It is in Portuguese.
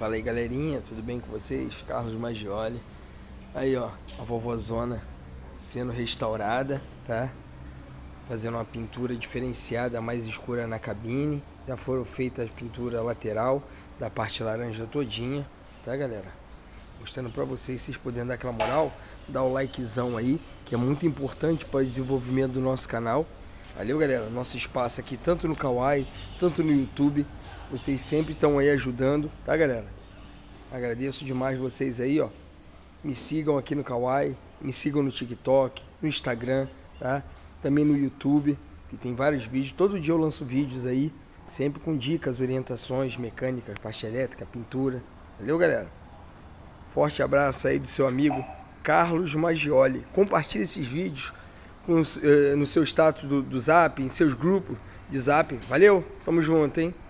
Fala aí, galerinha, tudo bem com vocês? Carlos Maggioli. Aí, ó, a vovozona sendo restaurada, tá? Fazendo uma pintura diferenciada, mais escura na cabine. Já foram feitas a pintura lateral da parte laranja todinha, tá, galera? Mostrando pra vocês, vocês podendo dar aquela moral, dar o likezão aí, que é muito importante para o desenvolvimento do nosso canal. Valeu, galera, nosso espaço aqui, tanto no Kawaii, tanto no YouTube, vocês sempre estão aí ajudando, tá, galera? Agradeço demais vocês aí, ó. Me sigam aqui no Kawaii, me sigam no TikTok, no Instagram, tá? Também no YouTube, que tem vários vídeos, todo dia eu lanço vídeos aí, sempre com dicas, orientações, mecânicas, parte elétrica, pintura. Valeu, galera? Forte abraço aí do seu amigo Carlos Maggioli. Compartilhe esses vídeos no seu status do Zap, em seus grupos de Zap. Valeu? Tamo junto, hein?